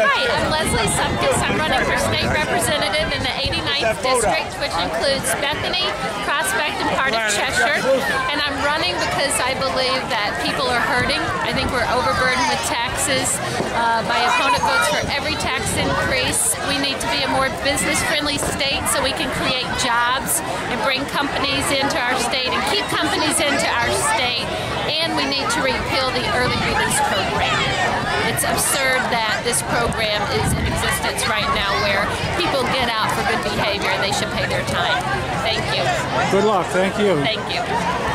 Hi, I'm Lezlye Zupkus. I'm running for state representative in the 89th district, which includes Bethany, Prospect, and part of Cheshire. And I'm running because I believe that people are hurting. I think we're overburdened with taxes. My opponent votes for every tax increase. We need to be a more business-friendly state so we can create jobs and bring companies into our state and keep companies into our state. And we need to repeal the early release program. It's absurd that this program is in existence right now where people get out for good behavior and they should pay their time. Thank you. Good luck. Thank you. Thank you.